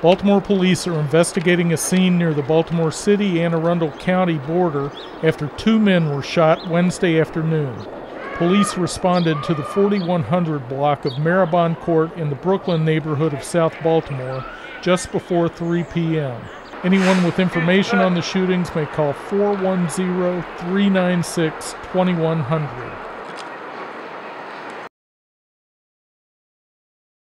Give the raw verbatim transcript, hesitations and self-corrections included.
Baltimore police are investigating a scene near the Baltimore City-Anne Arundel County border after two men were shot Wednesday afternoon. Police responded to the forty-one hundred block of Mariban Court in the Brooklyn neighborhood of South Baltimore just before three p m Anyone with information on the shootings may call four one zero, three nine six, two one zero zero.